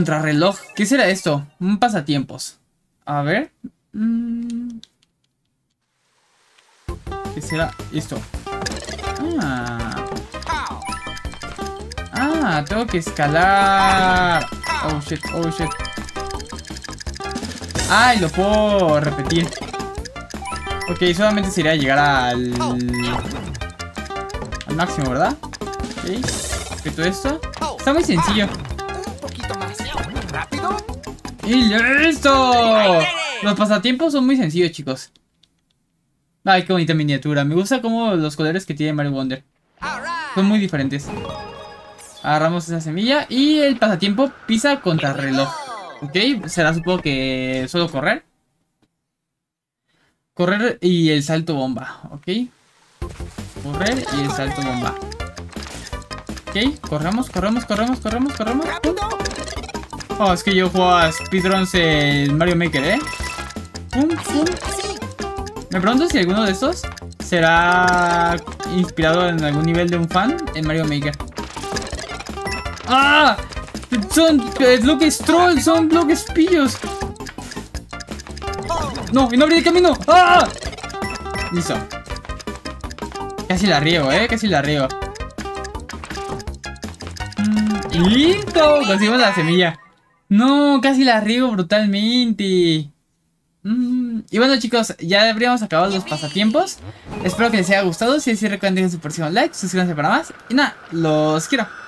Contrarreloj. ¿Qué será esto? Un pasatiempos. A ver. ¿Qué será esto? Ah. Ah, tengo que escalar. Oh shit, oh shit. Ah, y lo puedo repetir. Ok, solamente sería llegar al máximo, ¿verdad? Ok, repito esto. Está muy sencillo. Un poquito más rápido. ¡Y listo! Los pasatiempos son muy sencillos, chicos. Ay, qué bonita miniatura. Me gusta como los colores que tiene Mario Wonder. Son muy diferentes. Agarramos esa semilla y el pasatiempo pisa contrarreloj. Ok, será supongo que solo correr. Correr y el salto bomba. Ok. Correr y el salto bomba. Ok, corremos. Oh, es que yo juego a speedruns en Mario Maker, ¿eh? Pum, pum. Me pregunto si alguno de estos será inspirado en algún nivel de un fan en Mario Maker. ¡Ah! Son bloques troll, son bloques pillos. No, y no abrí el camino. ¡Ah! Listo. Casi la riego, casi la riego. ¡Listo! Conseguimos la semilla. No, casi la riego brutalmente. Y bueno, chicos, ya habríamos acabado los pasatiempos. Espero que les haya gustado. Si es así, recuerden dejar su próximo like, suscríbanse para más. Y nada, los quiero.